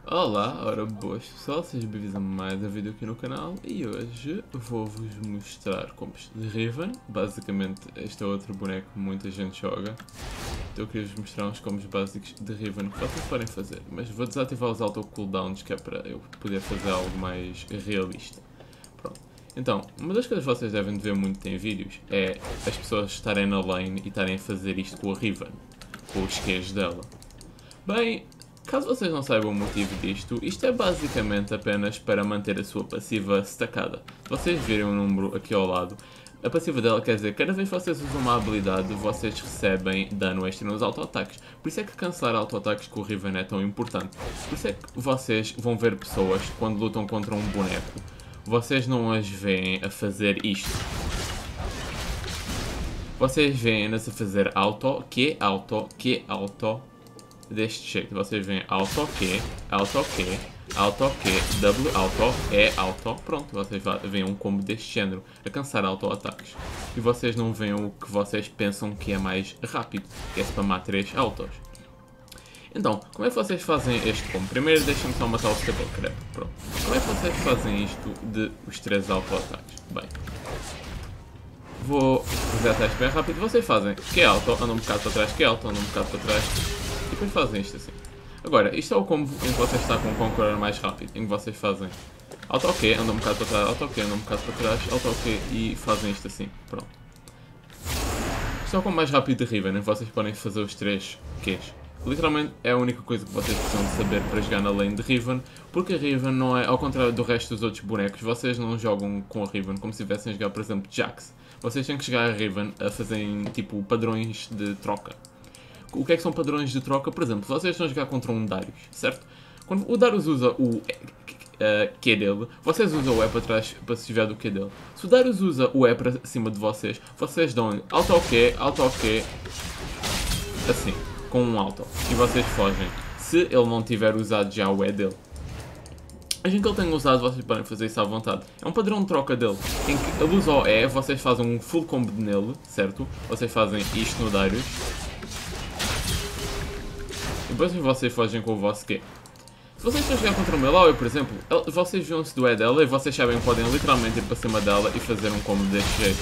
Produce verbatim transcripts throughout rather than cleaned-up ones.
Olá, ora boas pessoal, sejam bem-vindos a mais um vídeo aqui no canal e hoje vou-vos mostrar combos de Riven. Basicamente este é outro boneco que muita gente joga, então eu queria-vos mostrar uns combos básicos de Riven que vocês podem fazer, mas vou desativar os auto cooldowns que é para eu poder fazer algo mais realista. Pronto. Então, uma das coisas que vocês devem ver muito em vídeos é as pessoas estarem na lane e estarem a fazer isto com a Riven, com os Qs dela. Bem, caso vocês não saibam o motivo disto, isto é basicamente apenas para manter a sua passiva stacada. Se vocês virem um número aqui ao lado, a passiva dela quer dizer que cada vez que vocês usam uma habilidade, vocês recebem dano extra nos auto-ataques. Por isso é que cancelar auto-ataques com o Riven é tão importante. Por isso é que vocês vão ver pessoas, quando lutam contra um boneco, vocês não as veem a fazer isto. Vocês veem-nas a fazer auto, que, auto, que, auto, deste jeito. Vocês veem auto Q, auto Q, auto Q, W auto, E auto, pronto, vocês veem um combo deste género, a cansar auto-ataques. E vocês não veem o que vocês pensam que é mais rápido, que é spamar três autos. Então, como é que vocês fazem este combo? Primeiro deixem-me só matar o Stable Crap, pronto. Como é que vocês fazem isto de os três auto-ataques? Bem, vou fazer a teste bem rápido. Vocês fazem Q auto, andam um bocado para trás, Q auto, andam um bocado para trás. E depois fazem isto assim. Agora, isto é o combo em que vocês estão com um Conqueror mais rápido, em que vocês fazem auto Q, andam um bocado para trás, auto Q, andam um bocado para trás, auto Q e fazem isto assim. Pronto. Isto é o combo mais rápido de Riven, em que vocês podem fazer os três Qs. Literalmente é a única coisa que vocês precisam de saber para jogar na lane de Riven, porque a Riven não é, ao contrário do resto dos outros bonecos, vocês não jogam com a Riven como se estivessem a jogar, por exemplo, Jax. Vocês têm que jogar a Riven a fazerem tipo padrões de troca. O que é que são padrões de troca? Por exemplo, vocês estão a jogar contra um Darius, certo? Quando o Darius usa o uh, Q dele, vocês usam o E para trás para se desviar do Q dele. Se o Darius usa o E para cima de vocês, vocês dão auto Q, auto Q, assim, com um auto. E vocês fogem, se ele não tiver usado já o E dele. Assim que ele tenha usado, vocês podem fazer isso à vontade. É um padrão de troca dele, em que ele usa o E, vocês fazem um full combo nele, certo? Vocês fazem isto no Darius. Depois vocês fogem com o vosso Q. Se vocês estão a jogar contra o Melau, por exemplo, vocês viam-se do E dela e vocês sabem que podem literalmente ir para cima dela e fazer um combo deste jeito.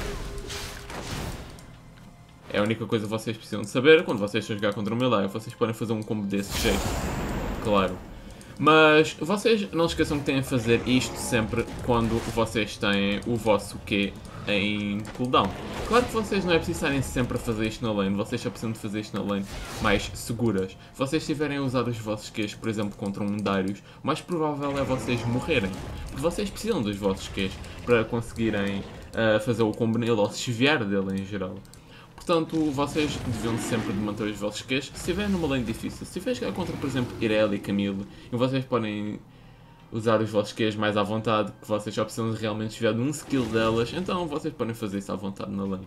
É a única coisa que vocês precisam de saber quando vocês estão a jogar contra o Melau. Vocês podem fazer um combo desse jeito. Claro. Mas vocês não se esqueçam que têm a fazer isto sempre quando vocês têm o vosso Q em cooldown. Claro que vocês não é preciso estarem sempre a fazer isto na lane, vocês só precisam de fazer isto na lane mais seguras. Se vocês estiverem a usar os vossos Qs, por exemplo, contra um Darius, o mais provável é vocês morrerem. Porque vocês precisam dos vossos Qs para conseguirem uh, fazer o combo nele ou se desviar dele em geral. Portanto, vocês deviam sempre de manter os vossos Qs. Se estiverem numa lane difícil, se estiverem a jogar contra, por exemplo, Irelia e Camille, e vocês podem usar os vossos Qs mais à vontade, que vocês só precisam de realmente desviar de um skill delas, então vocês podem fazer isso à vontade na lane.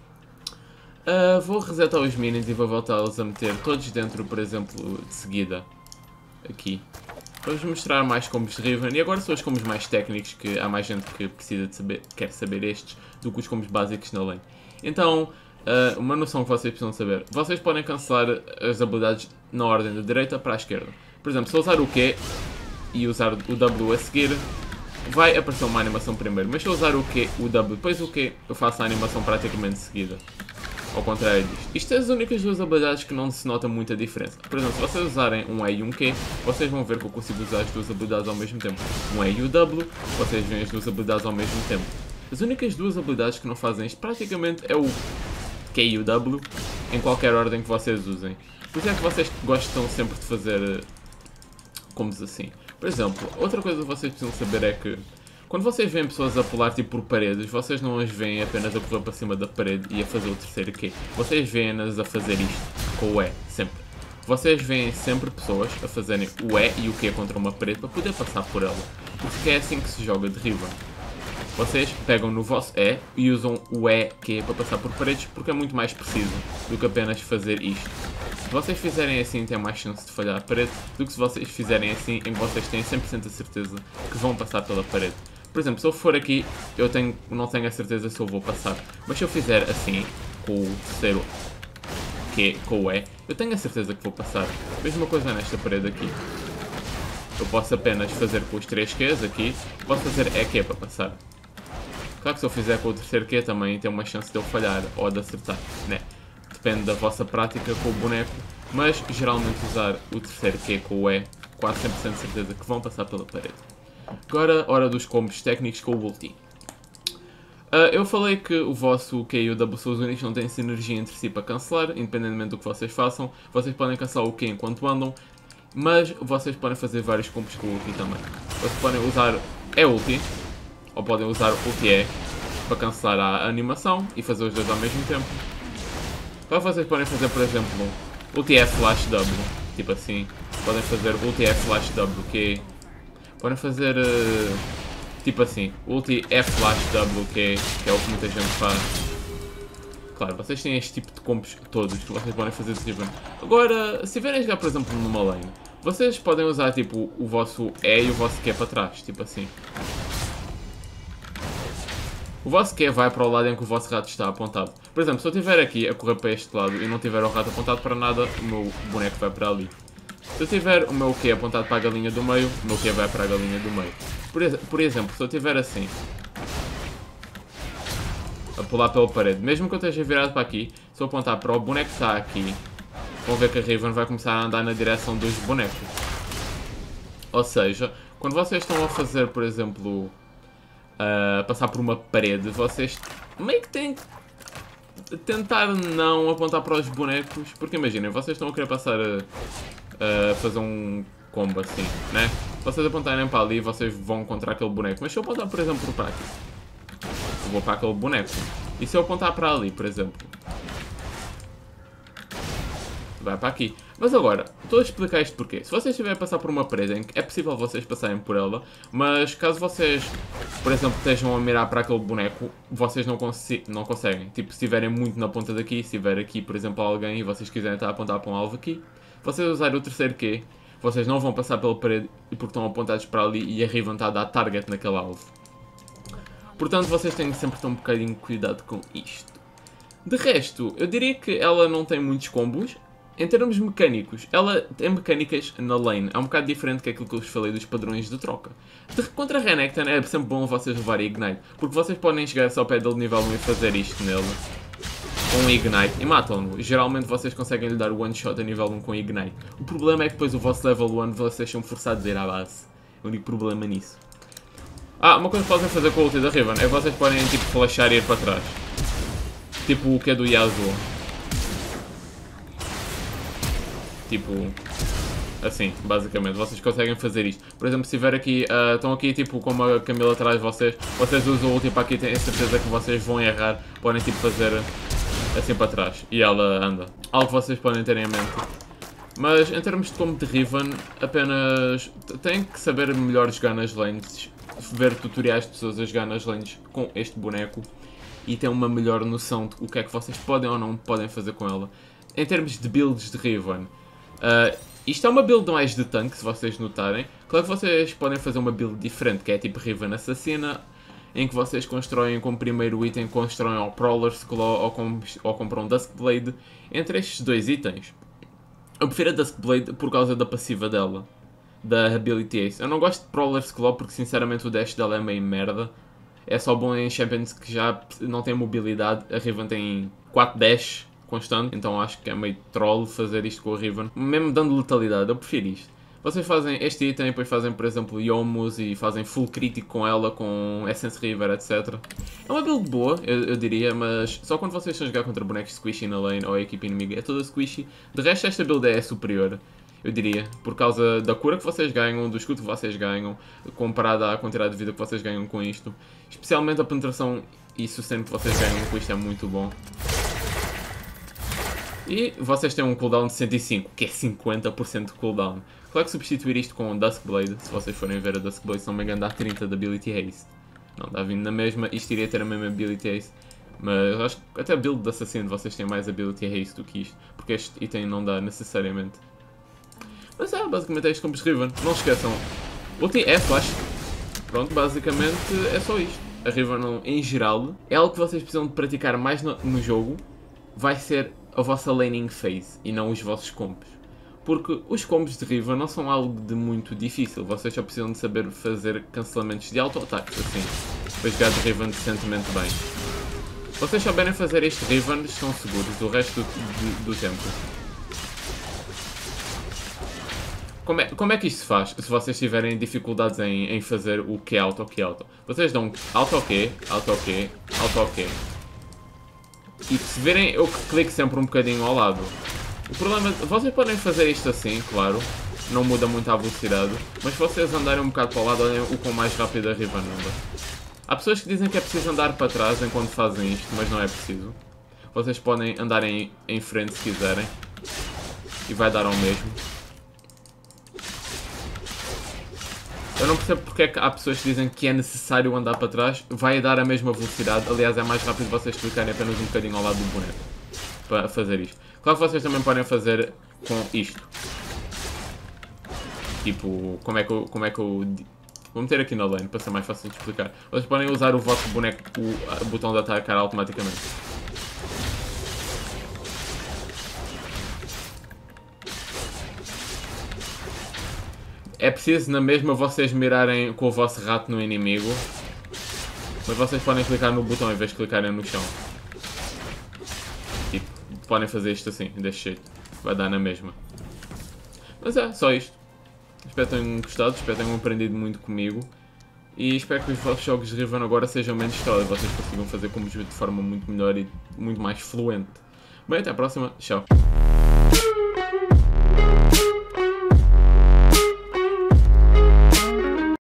Uh, vou resetar os minions e vou voltá-los a meter todos dentro, por exemplo, de seguida. Aqui. Vamos mostrar mais combos de Riven, e agora são os combos mais técnicos, que há mais gente que precisa de saber, quer saber estes, do que os combos básicos na lane. Então, uh, uma noção que vocês precisam saber. Vocês podem cancelar as habilidades na ordem da direita para a esquerda. Por exemplo, se eu usar o Q e usar o W a seguir, vai aparecer uma animação primeiro. Mas se eu usar o Q, o W, depois o Q, eu faço a animação praticamente seguida. Ao contrário disto. Isto é as únicas duas habilidades que não se nota muita diferença. Por exemplo, se vocês usarem um E e um Q, vocês vão ver que eu consigo usar as duas habilidades ao mesmo tempo. Um E e o W, vocês veem as duas habilidades ao mesmo tempo. As únicas duas habilidades que não fazem isto praticamente é o Q e o W, em qualquer ordem que vocês usem. Por isso é que vocês gostam sempre de fazer combos assim. Por exemplo, outra coisa que vocês precisam saber é que quando vocês veem pessoas a pular tipo por paredes, vocês não as veem apenas a correr para cima da parede e a fazer o terceiro Q. Vocês veem-nas a fazer isto com o E, sempre. Vocês veem sempre pessoas a fazerem o E e o Q contra uma parede para poder passar por ela. Porque é assim que se joga de Riven. Vocês pegam no vosso E e usam o E Q para passar por paredes porque é muito mais preciso do que apenas fazer isto. Se vocês fizerem assim, tem mais chance de falhar a parede do que se vocês fizerem assim, em que vocês têm cem por cento a certeza que vão passar pela parede. Por exemplo, se eu for aqui, eu tenho, não tenho a certeza se eu vou passar. Mas se eu fizer assim, com o terceiro Q, com o E, eu tenho a certeza que vou passar. Mesma coisa nesta parede aqui. eu posso apenas fazer com os três Qs aqui, posso fazer E Q para passar. Claro que se eu fizer com o terceiro Q também tem uma chance de eu falhar ou de acertar, né? Depende da vossa prática com o boneco, mas geralmente usar o terceiro Q com o E, quase cem por cento de certeza que vão passar pela parede. Agora, hora dos combos técnicos com o ulti. Uh, eu falei que o vosso Q e o W são os únicos que não têm sinergia entre si para cancelar, independentemente do que vocês façam. Vocês podem cancelar o Q enquanto andam, mas vocês podem fazer vários combos com o ulti também. Vocês podem usar E-ulti, ou podem usar ulti E para cancelar a animação e fazer os dois ao mesmo tempo. Então vocês podem fazer, por exemplo, ulti E flash W, tipo assim. Podem fazer ulti E flash W Q. Podem fazer... Uh... Tipo assim, ulti E flash W Q, que é o que muita gente faz. Claro, vocês têm este tipo de combos todos que vocês podem fazer de Riven. Agora, se vierem jogar, por exemplo, numa lane, vocês podem usar tipo o vosso E e o vosso Q para trás, tipo assim. O vosso Q vai para o lado em que o vosso rato está apontado. Por exemplo, se eu estiver aqui a correr para este lado e não tiver o rato apontado para nada, o meu boneco vai para ali. Se eu tiver o meu Q apontado para a galinha do meio, o meu Q vai para a galinha do meio. Por, ex por exemplo, se eu estiver assim, a pular pela parede, mesmo que eu esteja virado para aqui, se eu apontar para o boneco que está aqui, vão ver que a Riven vai começar a andar na direção dos bonecos. Ou seja, quando vocês estão a fazer, por exemplo, uh, passar por uma parede, vocês meio que têm que tentar não apontar para os bonecos, porque imaginem, vocês estão a querer passar a, a fazer um combo assim, né? Se vocês apontarem para ali, vocês vão encontrar aquele boneco. Mas se eu apontar, por exemplo, para aqui, eu vou para aquele boneco. E se eu apontar para ali, por exemplo, vai para aqui. Mas agora, estou a explicar isto porquê. Se vocês estiverem a passar por uma parede em que é possível vocês passarem por ela, mas caso vocês, por exemplo, estejam a mirar para aquele boneco, vocês não, não conseguem. Tipo, se estiverem muito na ponta daqui, se estiver aqui, por exemplo, alguém e vocês quiserem estar a apontar para um alvo aqui, vocês usarem o terceiro Q, vocês não vão passar pela parede porque estão apontados para ali e a Riven está a dar target naquele alvo. Portanto, vocês têm que sempre ter um bocadinho de cuidado com isto. De resto, eu diria que ela não tem muitos combos. Em termos mecânicos, ela tem mecânicas na lane. É um bocado diferente que aquilo que eu vos falei dos padrões de troca. De, contra a Renekton é sempre bom vocês levarem Ignite. Porque vocês podem chegar só ao pé dele nível um e fazer isto nele. Com Ignite e matam-no. Geralmente vocês conseguem lhe dar one shot a nível um com Ignite. O problema é que depois o vosso level um vocês são forçados a ir à base. É o único problema nisso. Ah, uma coisa que podem fazer com a ulti da Riven é que vocês podem tipo flashar e ir para trás. Tipo o que é do Yasuo. Tipo, assim, basicamente, vocês conseguem fazer isto. Por exemplo, se estiver aqui, uh, estão aqui tipo como a Camila atrás de vocês, vocês usam o ulti para aqui, tenho certeza que vocês vão errar, podem tipo fazer assim para trás e ela anda. Algo que vocês podem ter em mente. Mas em termos de como de Riven, apenas têm que saber melhor jogar nas lanes, ver tutoriais de pessoas a jogar nas lanes com este boneco e ter uma melhor noção de o que é que vocês podem ou não podem fazer com ela. Em termos de builds de Riven, Uh, isto é uma build mais de tanque, se vocês notarem. Claro que vocês podem fazer uma build diferente, que é tipo Riven Assassina, em que vocês constroem como primeiro item, constroem ou Prowler's Claw ou, com, ou compram Duskblade. Entre estes dois itens, eu prefiro a Duskblade por causa da passiva dela, da Ability Ace. Eu não gosto de Prowler's Claw porque sinceramente o dash dela é meio merda. É só bom em Champions que já não tem mobilidade. A Riven tem quatro dash constante, então acho que é meio troll fazer isto com a Riven, mesmo dando letalidade, eu prefiro isto. Vocês fazem este item, depois fazem por exemplo Yomus e fazem full crítico com ela, com Essence River, etcétera. É uma build boa, eu, eu diria, mas só quando vocês estão a jogar contra bonecos squishy na lane ou a equipe inimiga é toda squishy. De resto esta build é superior, eu diria, por causa da cura que vocês ganham, do escudo que vocês ganham, comparada à quantidade de vida que vocês ganham com isto. Especialmente a penetração e sustain que vocês ganham com isto é muito bom. E vocês têm um cooldown de cento e cinco, que é cinquenta por cento de cooldown. Claro que substituir isto com Duskblade, se vocês forem ver a Duskblade, se não me engano dá trinta de Ability Haste. Não, dá vindo na mesma, isto iria ter a mesma Ability Haste. Mas acho que até a build de assassino vocês têm mais Ability Haste do que isto, porque este item não dá necessariamente. Mas é, basicamente é isto como Riven. Não se esqueçam, ulti é flash. Pronto, basicamente é só isto. A Riven em geral é algo que vocês precisam de praticar mais no, no jogo, vai ser a vossa laning phase e não os vossos combos. Porque os combos de Riven não são algo de muito difícil, vocês só precisam de saber fazer cancelamentos de auto-ataques assim, para jogar de Riven decentemente bem. Se vocês souberem fazer este Riven, estão seguros o resto do, do tempo. Como é, como é que isto se faz, se vocês tiverem dificuldades em, em fazer o Q auto, Q auto? Vocês dão auto Q, auto Q, auto Q. E se verem, eu clico sempre um bocadinho ao lado. O problema, vocês podem fazer isto assim, claro, não muda muito a velocidade, mas se vocês andarem um bocado para o lado, olhem o quão mais rápido a Riven anda. Há pessoas que dizem que é preciso andar para trás enquanto fazem isto, mas não é preciso. Vocês podem andar em, em frente se quiserem, e vai dar ao mesmo. Eu não percebo porque é que há pessoas que dizem que é necessário andar para trás, vai dar a mesma velocidade, aliás é mais rápido vocês clicarem apenas um bocadinho ao lado do boneco, para fazer isto. Claro que vocês também podem fazer com isto. Tipo, como é que eu... Como é que eu... Vou meter aqui na lane para ser mais fácil de explicar. Vocês podem usar o vosso boneco, o, o botão de atacar automaticamente. É preciso na mesma vocês mirarem com o vosso rato no inimigo. Mas vocês podem clicar no botão em vez de clicarem no chão. Tipo, podem fazer isto assim, deste jeito. Vai dar na mesma. Mas é, só isto. Espero que tenham gostado, espero que tenham aprendido muito comigo. E espero que os vossos jogos de Riven agora sejam menos história. Vocês consigam fazer combos de forma muito melhor e muito mais fluente. Bem, até a próxima. Tchau.